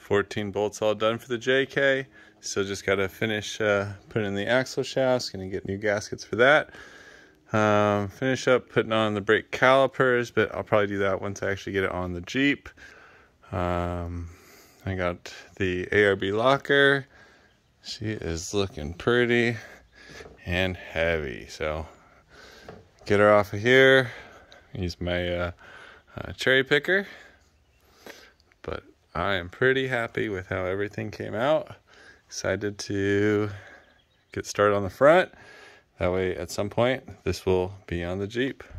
14 bolts all done for the JK. Still just got to finish putting in the axle shafts. Gonna get new gaskets for that. Finish up putting on the brake calipers, but I'll probably do that once I actually get it on the Jeep. I got the ARB locker. She is looking pretty and heavy, so get her off of here. Use my cherry picker, but I am pretty happy with how everything came out. Excited to get started on the front. That way at some point this will be on the Jeep.